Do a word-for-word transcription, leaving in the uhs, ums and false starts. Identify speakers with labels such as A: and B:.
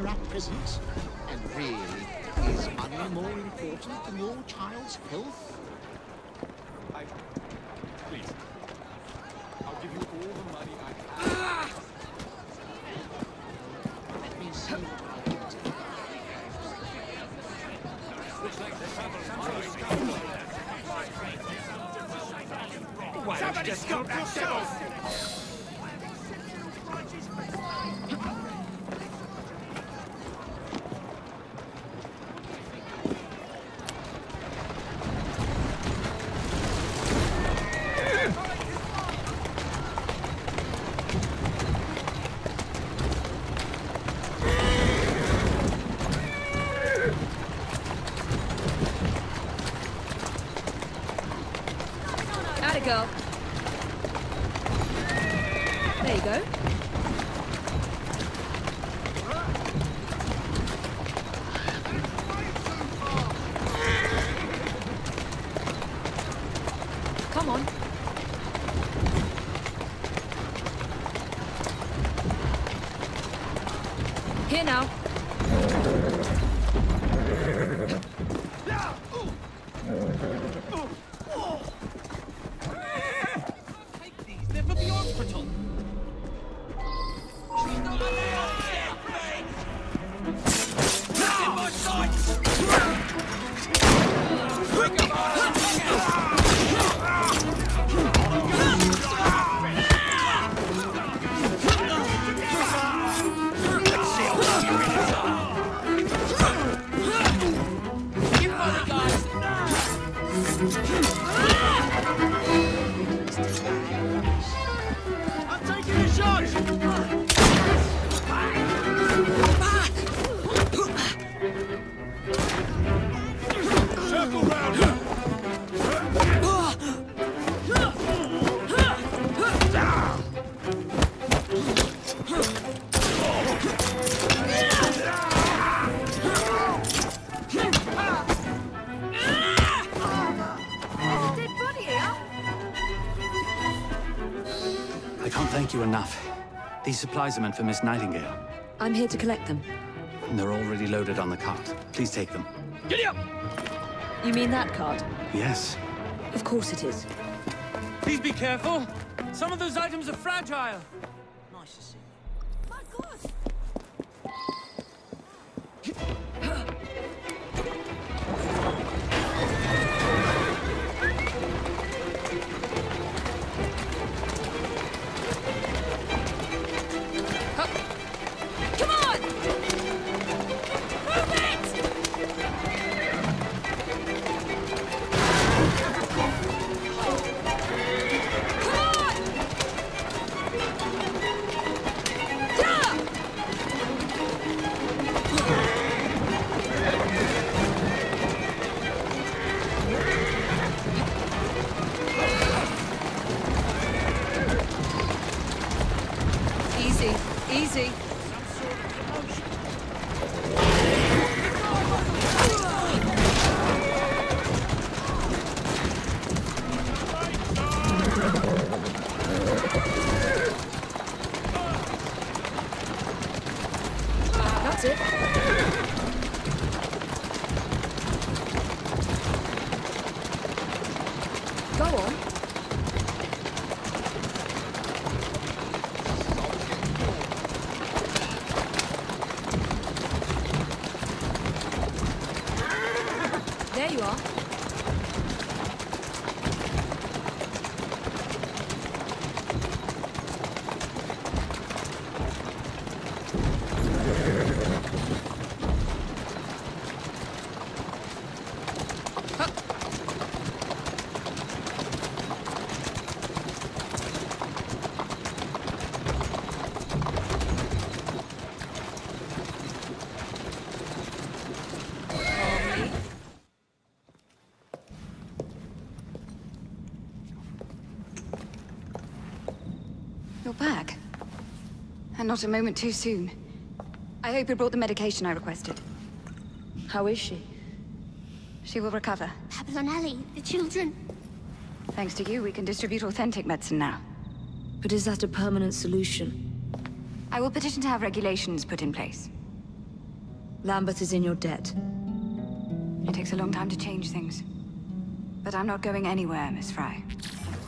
A: here at present. And really, is money more important than your child's health?
B: I... Please. I'll give you all the money I have.
A: Let me see what I can do.
B: Looks like the travel's Why don't you just help yourself?
C: Go. There you go. Come on. Here now.
D: Thank you enough. These supplies are meant for Miss Nightingale.
C: I'm here to collect them.
D: And they're already loaded on the cart. Please take them.
B: Giddy up!
C: You mean that card?
D: Yes.
C: Of course it is.
E: Please be careful. Some of those items are fragile.
C: Nice to see you. My God! Easy. That's it. Go on. There you are.
F: You're back. And not a moment too soon. I hope you brought the medication I requested.
C: How is she?
F: She will recover.
G: Pablo and Ellie, the children.
F: Thanks to you, we can distribute authentic medicine now.
C: But is that a permanent solution?
F: I will petition to have regulations put in place.
C: Lambert is in your debt.
F: It takes a long time to change things. But I'm not going anywhere, Miss Fry.